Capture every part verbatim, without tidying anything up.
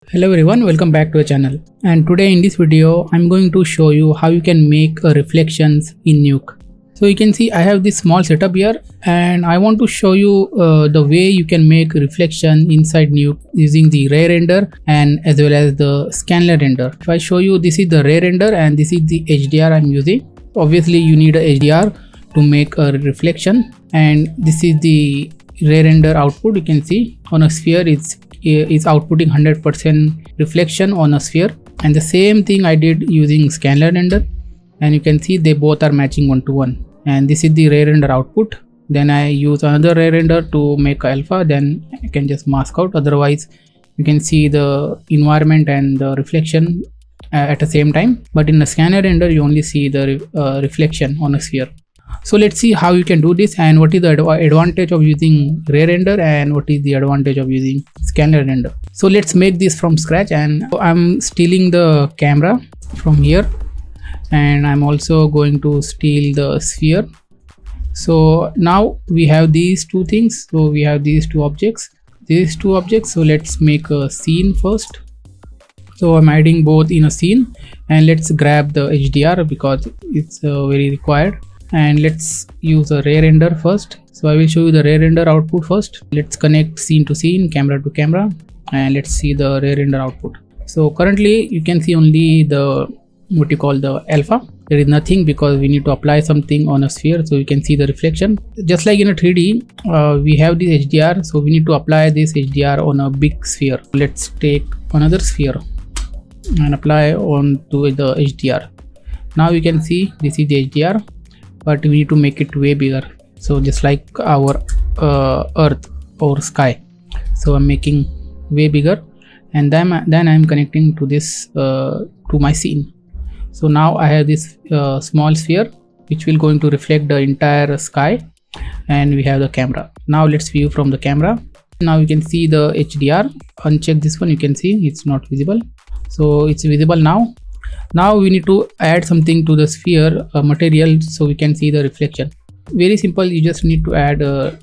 Hello everyone, welcome back to the channel. And today in this video I'm going to show you how you can make uh, reflections in Nuke. So you can see I have this small setup here and I want to show you uh, the way you can make reflection inside Nuke using the ray render and as well as the Scanline render. If I show you, this is the ray render and this is the H D R I'm using. Obviously you need a H D R to make a reflection, and this is the ray render output. You can see on a sphere it's is outputting one hundred percent reflection on a sphere, and the same thing I did using Scanline render, and you can see they both are matching one to one. And this is the ray render output. Then I use another ray render to make alpha, then I can just mask out. Otherwise you can see the environment and the reflection uh, at the same time, but in the Scanline render you only see the re uh, reflection on a sphere. So let's see how you can do this and what is the adv advantage of using ray render and what is the advantage of using Scanline render. So let's make this from scratch, and I'm stealing the camera from here, and I'm also going to steal the sphere. So now we have these two things. So we have these two objects, these two objects. So let's make a scene first. So I'm adding both in a scene, and let's grab the H D R because it's uh, very required. And let's use a ray render first. So I will show you the ray render output first. Let's connect scene to scene, camera to camera, and let's see the ray render output. So currently you can see only the what you call the alpha. There is nothing because we need to apply something on a sphere, so you can see the reflection. Just like in a three D, uh, we have this H D R, so we need to apply this H D R on a big sphere. Let's take another sphere and apply on to the H D R. Now you can see this is the H D R, but we need to make it way bigger. So just like our uh, earth or sky, so I'm making way bigger, and then then I'm connecting to this uh, to my scene. So now I have this uh, small sphere which will going to reflect the entire sky, and we have the camera. Now let's view from the camera. Now you can see the H D R. Uncheck this one, you can see it's not visible, so it's visible now. Now we need to add something to the sphere uh, material so we can see the reflection. Very simple, you just need to add a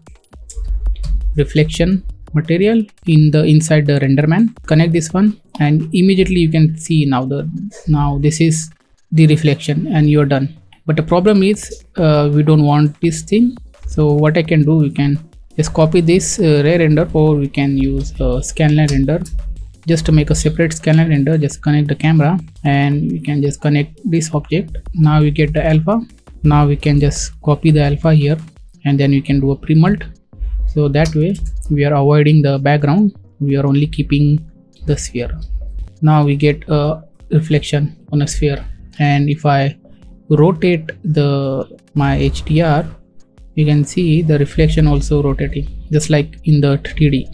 reflection material in the inside the renderman. Connect this one, and immediately you can see now the now this is the reflection, and you're done. But the problem is uh, we don't want this thing. So what I can do, we can just copy this uh, ray render, or we can use uh, Scanline render. Just to make a separate Scanline render, just connect the camera and we can just connect this object. Now we get the alpha. Now we can just copy the alpha here, and then we can do a pre-mult. So that way we are avoiding the background, we are only keeping the sphere. Now we get a reflection on a sphere, and if I rotate the my H D R, you can see the reflection also rotating just like in the three D.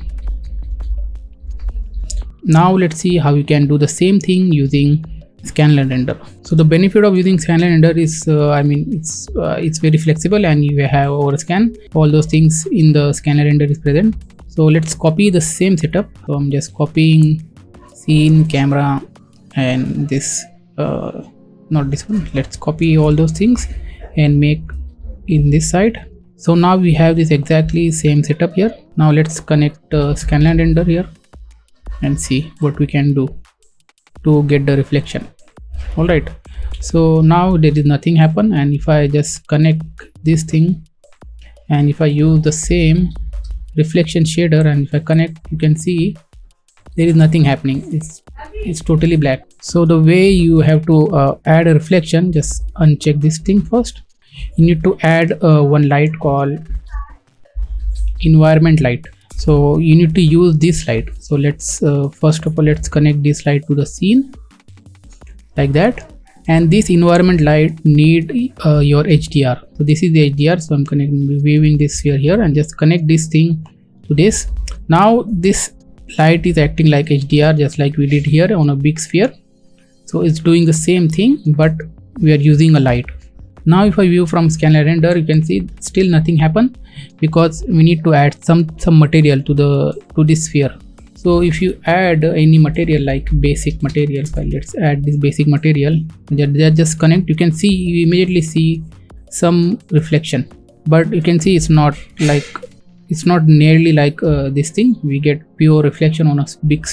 Now let's see how you can do the same thing using Scanline render. So the benefit of using Scanline render is uh, I mean it's uh, it's very flexible, and you have overscan, all those things in the Scanline render is present. So let's copy the same setup. So I'm just copying scene, camera, and this uh, not this one. Let's copy all those things and make in this side. So now we have this exactly same setup here. Now let's connect uh, Scanline render here and see what we can do to get the reflection. All right, so now there is nothing happen, and if I just connect this thing and if I use the same reflection shader and if I connect, you can see there is nothing happening. It's it's totally black. So the way you have to uh, add a reflection, just uncheck this thing first. You need to add uh, one light called environment light. So you need to use this light. So let's uh, first of all let's connect this light to the scene like that, and this environment light need uh, your H D R. So this is the H D R, so I'm connecting, viewing this sphere here, and just connect this thing to this. Now this light is acting like H D R just like we did here on a big sphere. So it's doing the same thing, but we are using a light. Now if I view from Scanline render, you can see still nothing happened because we need to add some some material to the to this sphere. So if you add any material like basic material file, let's add this basic material, that just connect, you can see, you immediately see some reflection, but you can see it's not like it's not nearly like uh, this thing. We get pure reflection on a big sphere.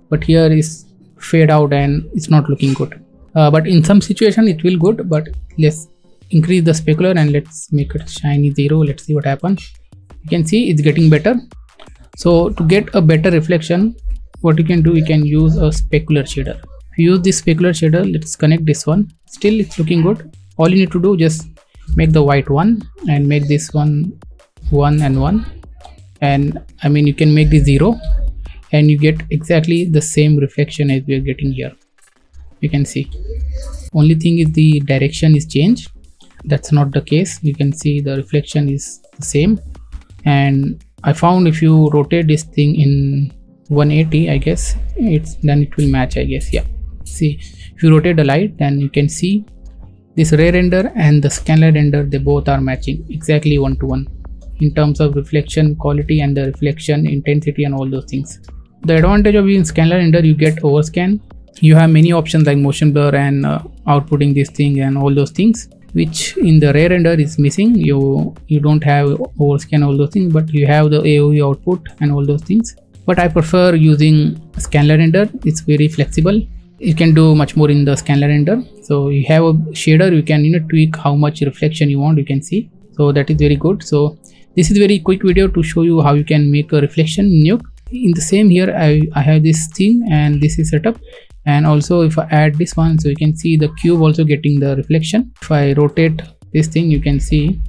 but here is fade out and it's not looking good. Uh, but in some situation it will good, but let's increase the specular and let's make it shiny zero. Let's see what happens. You can see it's getting better. So to get a better reflection, what you can do, you can use a specular shader. Use this specular shader. Let's connect this one. Still it's looking good. All you need to do, just make the white one and make this one one and one, and I mean you can make this zero and you get exactly the same reflection as we are getting here. You can see only thing is the direction is changed. That's not the case. You can see the reflection is the same, and I found if you rotate this thing in one eighty, I guess it's then it will match, I guess. Yeah, see, if you rotate the light, then you can see this ray render and the Scanline render, they both are matching exactly one to one in terms of reflection quality and the reflection intensity and all those things. The advantage of using Scanline render, you get overscan. You have many options like motion blur and uh, outputting this thing and all those things, which in the ray render is missing. You you don't have overscan, all those things, but you have the A O E output and all those things. But I prefer using Scanline render. It's very flexible. You can do much more in the Scanline render. So you have a shader, you can you know tweak how much reflection you want, you can see. So that is very good. So this is very quick video to show you how you can make a reflection in Nuke. In the same here, I, I have this thing and this is setup. And also if I add this one, so you can see the cube also getting the reflection. If I rotate this thing, you can see,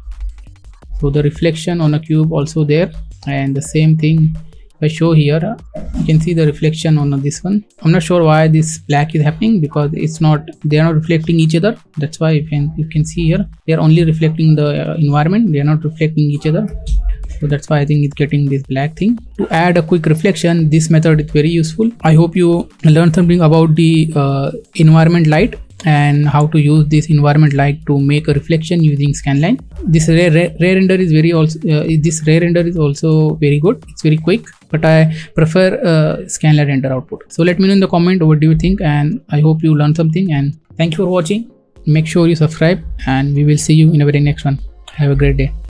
so the reflection on a cube also there, and the same thing if I show here, you can see the reflection on this one. I'm not sure why this black is happening, because it's not, they are not reflecting each other. That's why you can you can see here they are only reflecting the uh, environment, they are not reflecting each other. So that's why I think it's getting this black thing. To add a quick reflection, this method is very useful. I hope you learned something about the uh, environment light and how to use this environment light to make a reflection using Scanline. This ray, ray, ray render is very also uh, this ray render is also very good. It's very quick, but I prefer uh, Scanline render output. So let me know in the comment what do you think, and I hope you learned something, and thank you for watching. Make sure you subscribe and we will see you in a very next one. Have a great day.